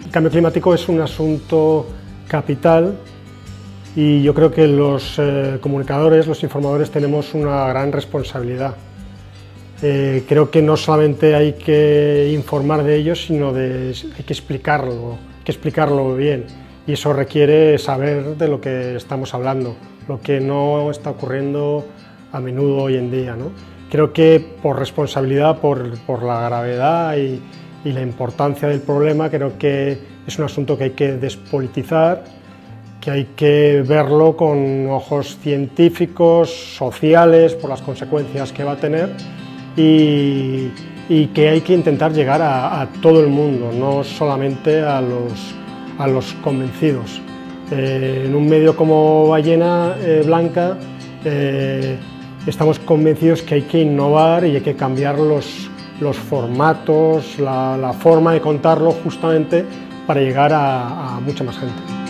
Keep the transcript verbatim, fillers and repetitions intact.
El cambio climático es un asunto capital y yo creo que los eh, comunicadores, los informadores tenemos una gran responsabilidad. Eh, creo que no solamente hay que informar de ello, sino de, hay que explicarlo, hay que explicarlo bien, y eso requiere saber de lo que estamos hablando, lo que no está ocurriendo a menudo hoy en día, ¿no? Creo que por responsabilidad, por, por la gravedad y, y la importancia del problema, creo que es un asunto que hay que despolitizar, que hay que verlo con ojos científicos, sociales, por las consecuencias que va a tener, y, y que hay que intentar llegar a, a todo el mundo, no solamente a los, a los convencidos. Eh, en un medio como Ballena eh, Blanca eh, estamos convencidos que hay que innovar y hay que cambiar los, los formatos, la, la forma de contarlo, justamente para llegar a, a mucha más gente.